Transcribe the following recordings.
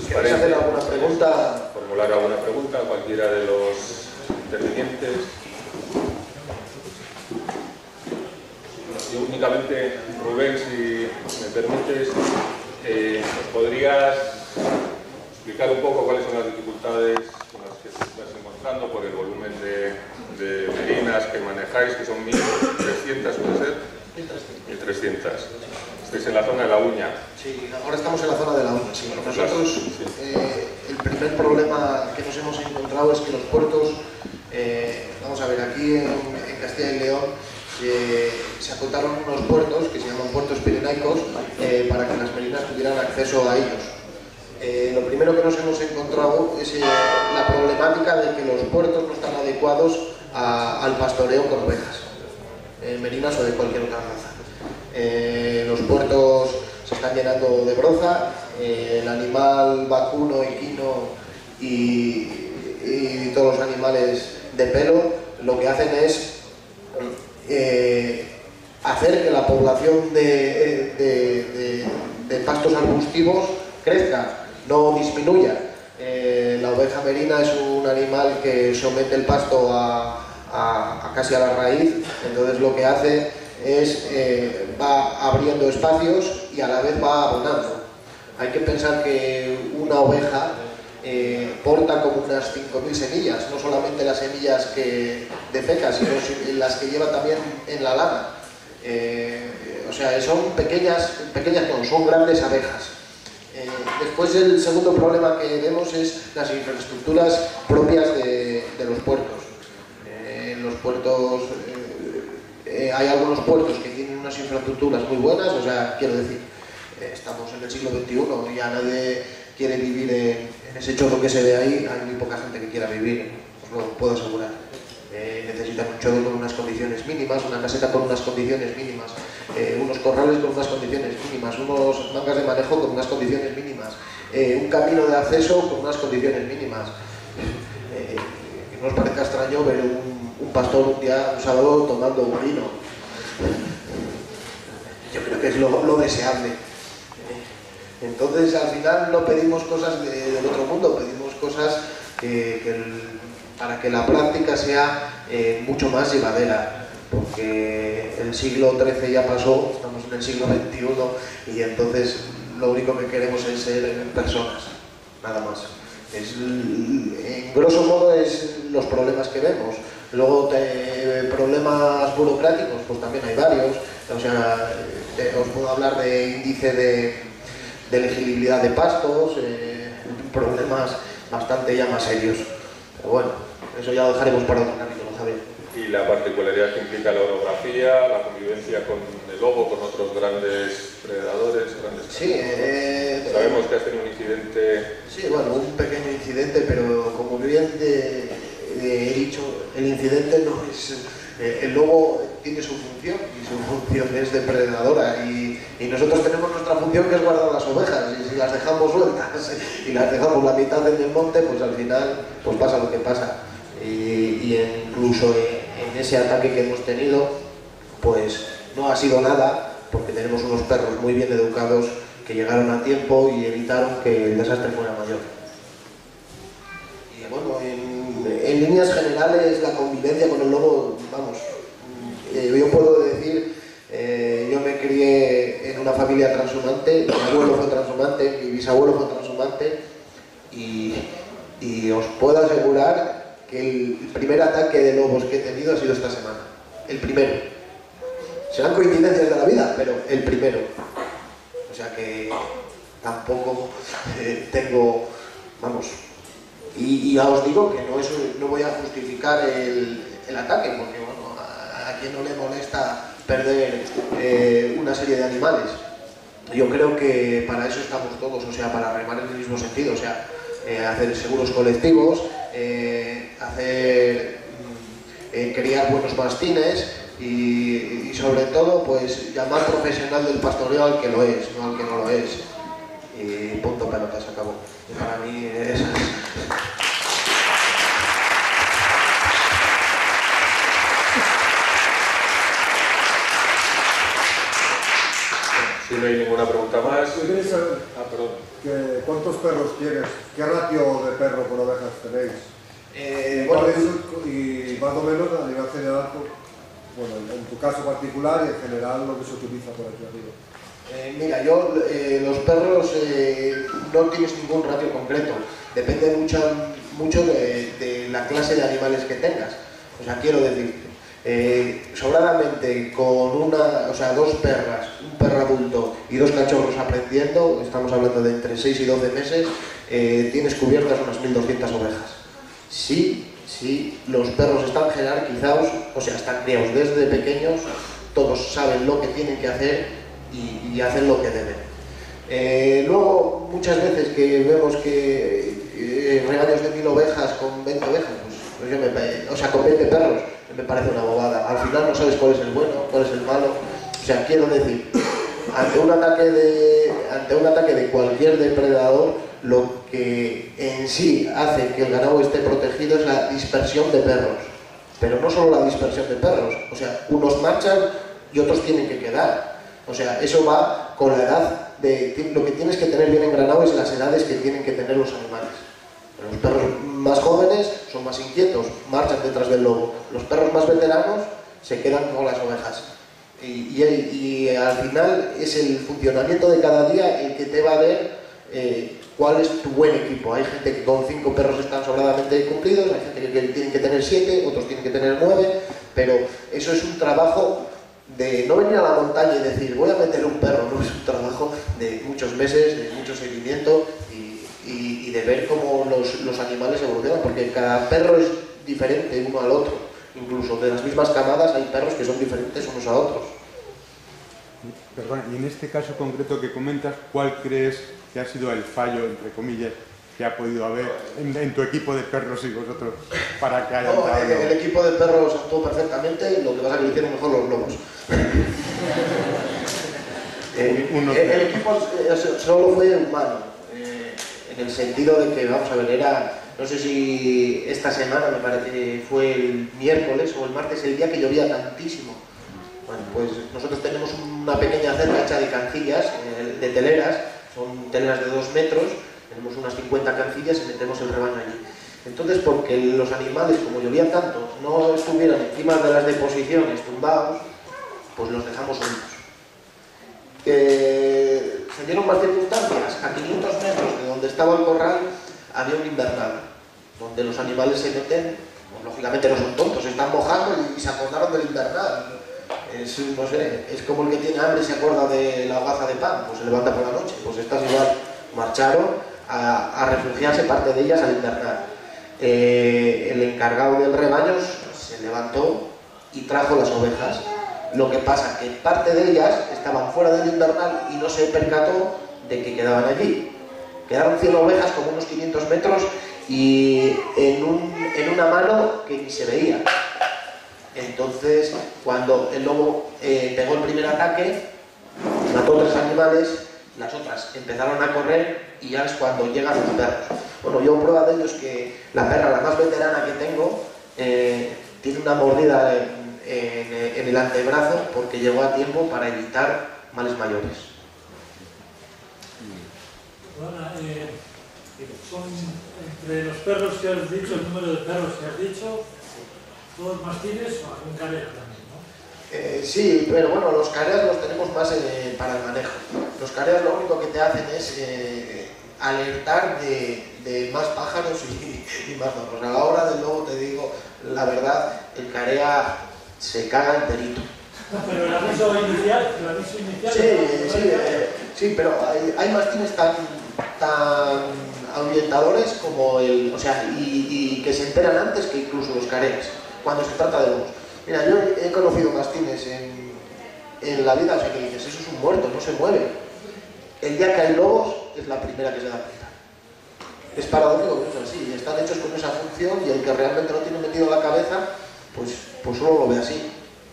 ¿Queréis hacer alguna pregunta? Formular alguna pregunta a cualquiera de los intervinientes. Yo únicamente, Rubén, si me permites, ¿nos podrías explicar un poco cuáles son las dificultades con las que te estás encontrando por el volumen de merinas que manejáis, que son 1.300, ¿puede ser? 1.300. Estáis en la zona de La Uña. Sí, ahora estamos en la zona de La Uña. Sí. Nosotros, el primer problema que nos hemos encontrado es que los puertos, vamos a ver, aquí en Castilla y León se acotaron unos puertos que se llaman puertos pirenaicos para que las merinas tuvieran acceso a ellos. Lo primero que nos hemos encontrado es la problemática de que los puertos no están adecuados al pastoreo con ovejas, merinas o de cualquier otra raza. Los puertos se están llenando de broza, el animal vacuno, equino y todos los animales de pelo lo que hacen es hacer que la población de pastos arbustivos crezca, no disminuya. La oveja merina es un animal que somete el pasto casi a la raíz, entonces lo que hace es va abriendo espacios y a la vez va abonando. Hay que pensar que una oveja porta como unas 5.000 semillas, no solamente las semillas que defeca, sino las que lleva también en la lana. O sea, son pequeñas no, son grandes abejas. Después el segundo problema que vemos es las infraestructuras propias de los puertos. En los puertos hay algunos puertos que tienen unas infraestructuras muy buenas, o sea, quiero decir, estamos en el siglo XXI y ya nadie quiere vivir en ese chorro que se ve ahí, hay muy poca gente que quiera vivir, os lo puedo asegurar. Necesitan un chorro con unas condiciones mínimas, una caseta con unas condiciones mínimas, unos corrales con unas condiciones mínimas, unos mangas de manejo con unas condiciones mínimas, un camino de acceso con unas condiciones mínimas. Que no os parezca extraño ver un pastor un día, un sábado, tomando un vino. Yo creo que es lo deseable. Entonces, al final no pedimos cosas del otro mundo, pedimos cosas para que la práctica sea mucho más llevadera, porque el siglo XIII ya pasó, estamos en el siglo XXI y entonces lo único que queremos es ser personas, nada más. En grosso modo es los problemas que vemos. Luego problemas burocráticos, pues también hay varios. O sea, os puedo hablar de índice de elegibilidad de pastos, problemas bastante ya más serios. Pero bueno, eso ya lo dejaremos para otro capítulo, Javier. Y la particularidad que implica la orografía, la convivencia con el lobo, con otros grandes predadores, Sí, sabemos que has tenido un incidente. Sí, bueno, un pequeño incidente, pero como bien he dicho, el incidente no es... el lobo tiene su función y su función es depredadora y nosotros tenemos nuestra función que es guardar las ovejas y si las dejamos sueltas y las dejamos la mitad en el monte, pues al final pues pasa lo que pasa y incluso en ese ataque que hemos tenido pues no ha sido nada porque tenemos unos perros muy bien educados que llegaron a tiempo y evitaron que el desastre fuera mayor. Y bueno, en líneas generales la convivencia con el lobo, vamos, yo puedo decir, yo me crié en una familia transhumante, mi abuelo fue transhumante, mi bisabuelo fue transhumante y os puedo asegurar que el primer ataque de lobos que he tenido ha sido esta semana, el primero. Serán coincidencias de la vida, pero el primero. O sea que tampoco tengo, vamos, y ya os digo que no voy a justificar el ataque, porque bueno, a quien no le molesta perder una serie de animales. Yo creo que para eso estamos todos, o sea, para remar en el mismo sentido, o sea, hacer seguros colectivos, criar buenos mastines y sobre todo pues llamar profesional del pastoreo al que lo es, no al que no lo es. Y punto, pelota, se acabó. Y para mí es... Si no hay ninguna pregunta más... Yo quería saber, perdón. ¿Cuántos perros tienes? ¿Qué ratio de perro por ovejas tenéis? Bueno, y más o menos a nivel general, bueno, en tu caso particular y en general lo que se utiliza por aquí arriba. Mira, los perros no tienes ningún ratio concreto, depende mucho de la clase de animales que tengas. O sea, quiero decir, sobradamente con dos perras, un perro adulto y 2 cachorros aprendiendo, estamos hablando de entre 6 y 12 meses, tienes cubiertas unas 1200 ovejas. Sí, los perros están jerarquizados, o sea, están criados desde pequeños, todos saben lo que tienen que hacer y hacen lo que deben. Luego, muchas veces que vemos que rebaños de 1000 ovejas con 20 ovejas, con 20 perros, me parece una bobada. Al final no sabes cuál es el bueno, cuál es el malo. O sea, quiero decir, ante un ataque de cualquier depredador, lo que en sí hace que el ganado esté protegido es la dispersión de perros. Pero no solo la dispersión de perros, o sea, unos marchan y otros tienen que quedar. O sea, eso va con la edad lo que tienes que tener bien engranado es las edades que tienen que tener los animales. Los perros más jóvenes son más inquietos, marchan detrás del lobo. Los perros más veteranos se quedan con las ovejas. Y al final es el funcionamiento de cada día el que te va a ver cuál es tu buen equipo. Hay gente que con 5 perros están sobradamente cumplidos, hay gente que tienen que tener 7, otros tienen que tener 9, pero eso es un trabajo de no venir a la montaña y decir voy a meter un perro, no, es un trabajo de muchos meses, de mucho seguimiento y de ver cómo los animales evolucionan, porque cada perro es diferente uno al otro, incluso de las mismas camadas hay perros que son diferentes unos a otros. Perdón, y en este caso concreto que comentas, ¿cuál crees que ha sido el fallo, entre comillas, que ha podido haber en tu equipo de perros y vosotros para que haya entrado? El equipo de perros actuó perfectamente, lo que pasa es que lo hicieron mejor los lobos. El equipo solo fue humano, en el sentido de que, vamos a ver, no sé si esta semana, me parece que fue el miércoles o el martes, el día que llovía tantísimo. Bueno, pues nosotros tenemos una pequeña cerca hecha de cancillas, de teleras, son teleras de 2 metros, tenemos unas 50 cancillas y metemos el rebaño allí. Entonces, porque los animales, como llovía tanto, no estuvieran encima de las deposiciones tumbados, pues los dejamos solitos. Se dieron más circunstancias. A 500 metros de donde estaba el corral había un invernal, donde los animales se meten, pues lógicamente no son tontos, se están mojando y se acordaron del invernal. No sé, es como el que tiene hambre y se acuerda de la hogaza de pan, pues se levanta por la noche. Pues estas igual marcharon a refugiarse, parte de ellas al invernal. El encargado del rebaño se levantó y trajo las ovejas. Lo que pasa que parte de ellas estaban fuera del invernal y no se percató de que quedaban allí. Quedaron 100 ovejas como unos 500 metros y en una mano que ni se veía. Entonces, cuando el lobo pegó el primer ataque, mató 3 animales, las otras empezaron a correr y ya es cuando llegan los perros. Bueno, yo prueba de ello es que la perra, la más veterana que tengo, tiene una mordida en el antebrazo porque llegó a tiempo para evitar males mayores. Bueno, son entre los perros que has dicho, el número de perros que has dicho, ¿todos mastines o algún careo también, no? Sí, pero bueno, los careas los tenemos más para el manejo. Los careas lo único que te hacen es alertar de más pájaros y más zorros. A la hora del lobo, te digo, la verdad, el carea se caga enterito. Pero el aviso inicial, sí, pero hay mastines tan ahuyentadores como y que se enteran antes que incluso los careas, cuando se trata de lobos. Mira, yo he conocido mastines en la vida, o sea, que dices, eso es un muerto, no se mueve. El día que hay lobos, es la primera que se da cuenta. Es paradójico, pero es así, están hechos con esa función y el que realmente lo tiene metido en la cabeza, pues solo lo ve así.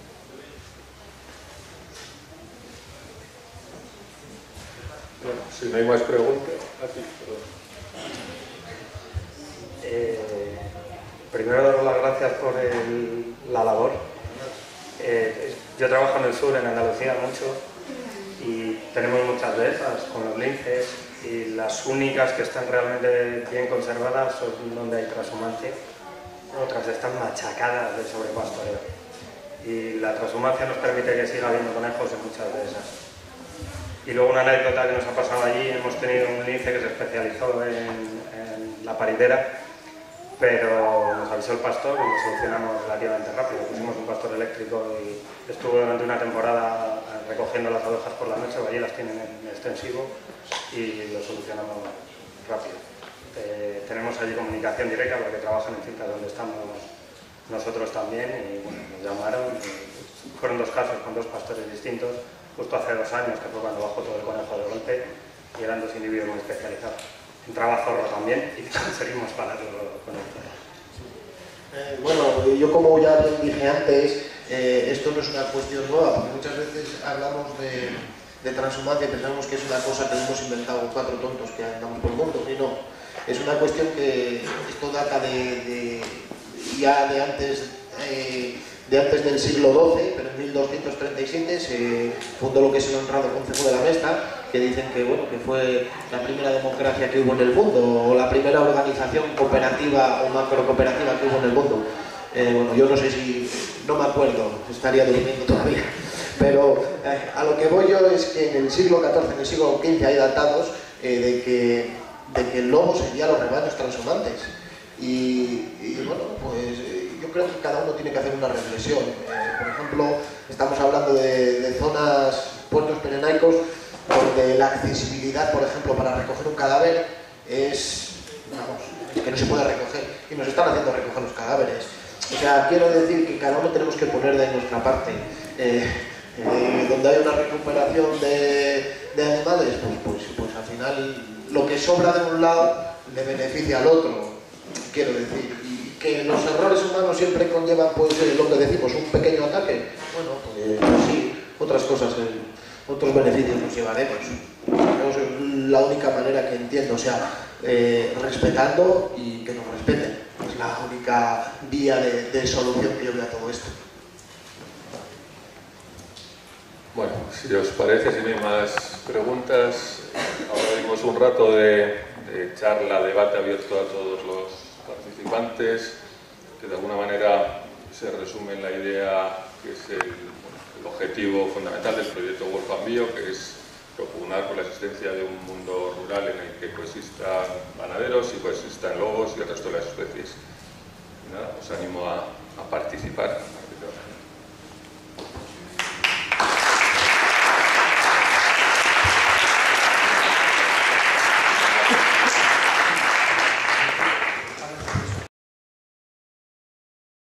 Bueno, si no hay más preguntas, aquí, primero daros las gracias por la labor. Yo trabajo en el sur, en Andalucía, mucho, y tenemos muchas de esas con los linces, y las únicas que están realmente bien conservadas son donde hay trashumante, otras están machacadas de sobrepastoreo. Y la transhumancia nos permite que siga habiendo conejos en muchas de esas. Y luego una anécdota que nos ha pasado allí, hemos tenido un lince que se especializó en la paridera, pero nos avisó el pastor y lo solucionamos relativamente rápido. Pusimos un pastor eléctrico y estuvo durante una temporada recogiendo las ovejas por la noche, allí las tienen en extensivo y lo solucionamos rápido. Tenemos allí comunicación directa porque trabajan en fincas donde estamos nosotros también y bueno, nos llamaron. Fueron 2 casos con 2 pastores distintos, justo hace 2 años, que fue cuando bajó todo el conejo de golpe, y eran 2 individuos muy especializados. Entraba zorro también y conseguimos pararlo con el zorro. Bueno, yo como ya dije antes, esto no es una cuestión nueva, porque muchas veces hablamos de transhumancia y pensamos que es una cosa que hemos inventado 4 tontos que andamos por el mundo, y no. Es una cuestión que esto data ya de antes del siglo XII, pero en 1237 se fundó lo que es el honrado Concejo de la Mesta, que dicen que, bueno, que fue la primera democracia que hubo en el mundo, o la primera organización cooperativa o macrocooperativa que hubo en el mundo. Bueno, yo no sé si, no me acuerdo, estaría durmiendo todavía, pero a lo que voy yo es que en el siglo XIV, en el siglo XV hay datados de que el lobo seguía los rebaños transhumantes. Y bueno, pues yo creo que cada uno tiene que hacer una reflexión. Por ejemplo, estamos hablando de zonas, puertos pirenaicos, donde la accesibilidad, por ejemplo, para recoger un cadáver es que no se puede recoger, y nos están haciendo recoger los cadáveres. O sea, quiero decir que cada uno tenemos que poner de nuestra parte. Donde hay una recuperación de animales, pues al final lo que sobra de un lado le beneficia al otro, quiero decir. Y que los errores humanos siempre conllevan, pues, lo que decimos, un pequeño ataque. Bueno, pues sí, otras cosas, otros beneficios nos llevaremos. Es la única manera que entiendo, o sea, respetando y que nos respeten. Es la única vía de solución que yo veo a todo esto. Bueno, si os parece, si no hay más preguntas, ahora dimos un rato de charla, debate abierto a todos los participantes, que de alguna manera se resume en la idea que es el objetivo fundamental del proyecto Wolf and Bio, que es propugnar por la existencia de un mundo rural en el que coexistan ganaderos y coexistan lobos y el resto de las especies. Y nada, os animo a participar.